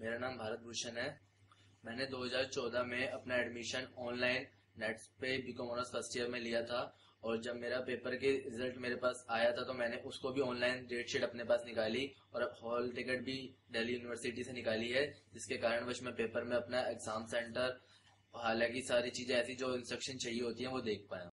मेरा नाम भारत भूषण है। मैंने 2014 में अपना एडमिशन ऑनलाइन नेट्स पे बीकॉम ऑनर्स फर्स्ट ईयर में लिया था। और जब मेरा पेपर के रिजल्ट मेरे पास आया था तो मैंने उसको भी ऑनलाइन डेट शीट अपने पास निकाली और अब हॉल टिकट भी दिल्ली यूनिवर्सिटी से निकाली है, जिसके कारणवश मैं पेपर में अपना एग्जाम सेंटर, हालांकि सारी चीजें ऐसी जो इंस्ट्रक्शन चाहिए होती हैं वो देख पाया।